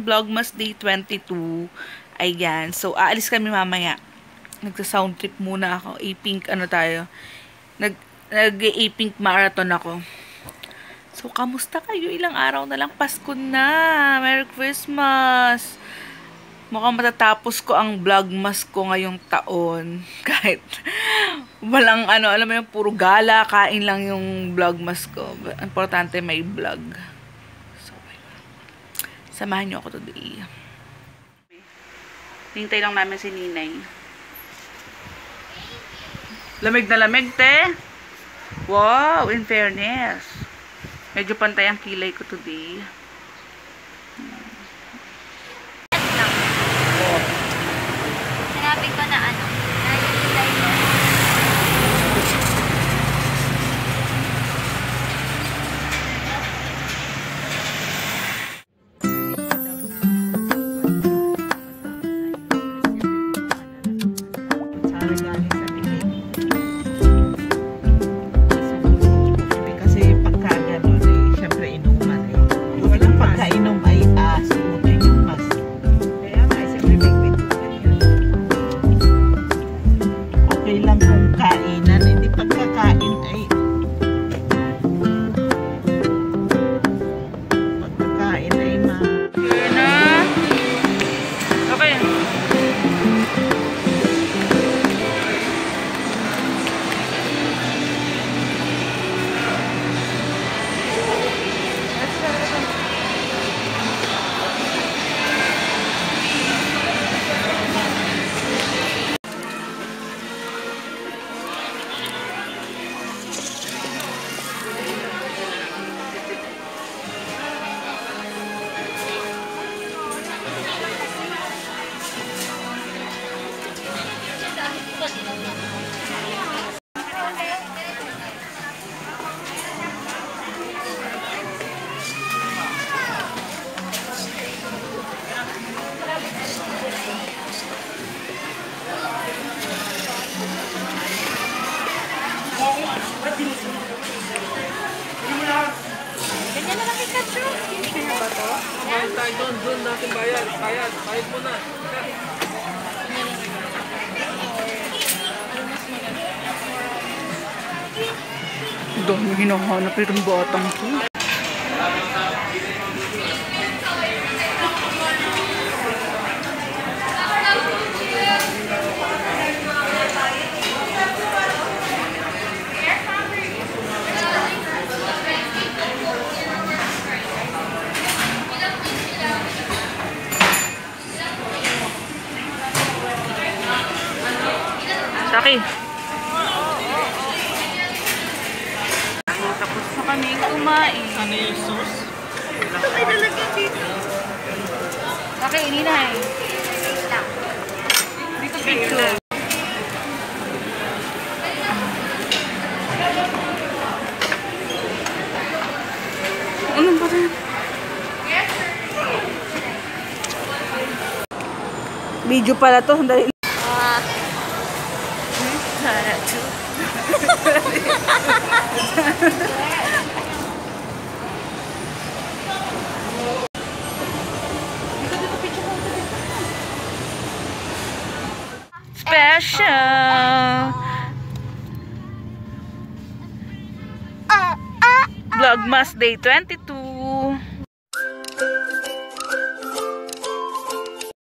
Vlogmas Day 22. Ayan. So, aalis kami mamaya. Nagsa-sound trip muna ako. A-Pink, ano tayo? Nag-A-Pink marathon ako. So, kamusta kayo? Ilang araw na lang. Pasko na. Merry Christmas! Mukhang matatapos ko ang Vlogmas ko ngayong taon. Kahit walang ano, alam mo yung puro gala, kain lang yung Vlogmas ko. Importante may vlog. Samahan niyo ako today. Hintay lang namin si Ninay. Lamig na lamig, te. Wow, in fairness. Medyo pantay ang kilay ko today. Sinabi ko na ano, nahihilay mo. Ganyan na lang Pikachu. Kaya ba to? Bayad tayo doon natin bayad. Bayad mo na. Dami hinahanap yung batang ko. Saki. Tapos na kami kumain. Ano yung sauce? Ito ay nalagyan dito. Saki, ininay. Dito picture. Ano ba rin? Video pala to. Sandali. Special Vlogmas Day 22.